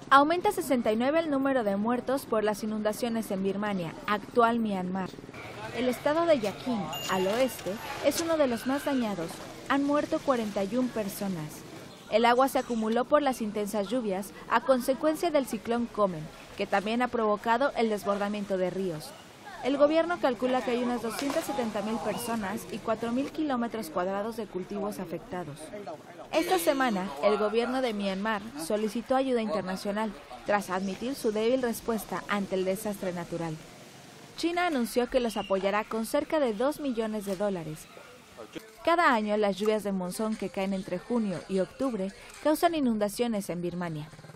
Aumenta 69 el número de muertos por las inundaciones en Birmania, actual Myanmar. El estado de Yakin, al oeste, es uno de los más dañados. Han muerto 41 personas. El agua se acumuló por las intensas lluvias a consecuencia del ciclón Komen, que también ha provocado el desbordamiento de ríos. El gobierno calcula que hay unas 270.000 personas y 4.000 kilómetros cuadrados de cultivos afectados. Esta semana, el gobierno de Myanmar solicitó ayuda internacional tras admitir su débil respuesta ante el desastre natural. China anunció que los apoyará con cerca de $2 millones. Cada año, las lluvias de monzón que caen entre junio y octubre causan inundaciones en Birmania.